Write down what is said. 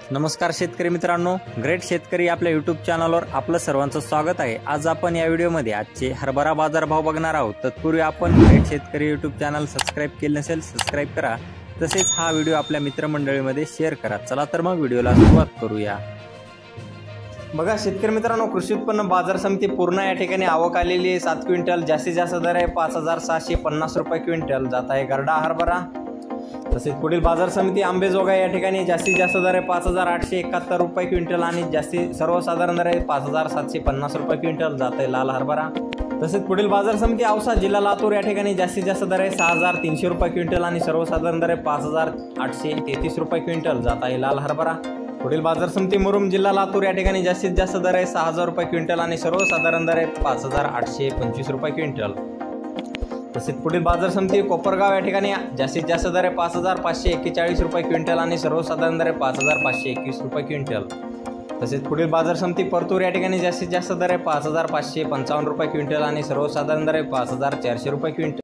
नमस्कार शेतकरी मित्रांनो, ग्रेट शेतकरी आपल्या यूट्यूब चॅनलवर आपलं सर्वांचं स्वागत आहे। आज आपण या व्हिडिओमध्ये आजचे हरभरा बाजारभाव बघणार आहोत। तत्पूर्वी आपण ग्रेट शेतकरी यूट्यूब चॅनल सबस्क्राइब केले नसेल सबस्क्राइब करा, तसेच हा व्हिडिओ आपल्या मित्रमंडळीमध्ये शेअर करा। चला तर मग व्हिडिओला सुरुवात करूया। बघा शेतकरी मित्रांनो, कृषी उत्पन्न बाजार समिती पूर्ण या ठिकाणी आवक आलेली आहे। 7 क्विंटल जास्तीत जास्त दर आहे 5650 रुपये क्विंटल जात आहे गरडा हरभरा। तसेच पुढील बाजार समिती आंबेजोगाई या ठिकाणी जास्तीत जास्त दर आहे 5871 रुपये क्विंटल आणि जास्ती सर्वसाधारण दर आहे 5750 रुपये क्विंटल जात आहे लाल हरभरा। तसेच पुढील बाजार समिती औसा जिल्हा लातूर या ठिकाणी जास्तीत जास्त दर आहे 6300 रुपये क्विंटल आणि सर्वसाधारण दर आहे 5833 रुपये क्विंटल जात आहे लाल हरभरा। पुढील बाजार समिती मुरुम जिल्हा लातूर या ठिकाणी जास्तीत जास्त दर आहे 6000 रुपये क्विंटल आणि सर्वसाधारण दर आहे 5825 रुपये क्विंटल। तसेच पुढील बाजार समिती कोपरगाव या ठिकाणी जास्तीत जास्त दर आहे 5541 रुपये क्विंटल आणि सर्वसाधारण दर आहे 5521 रुपये क्विंटल। तसेच पुढील बाजार समिती परतूर या ठिकाणी जास्तीत जास्त दर आहे 5555 रुपये क्विंटल आणि सर्वसाधारण दर आहे 5400 रुपये क्विंटल।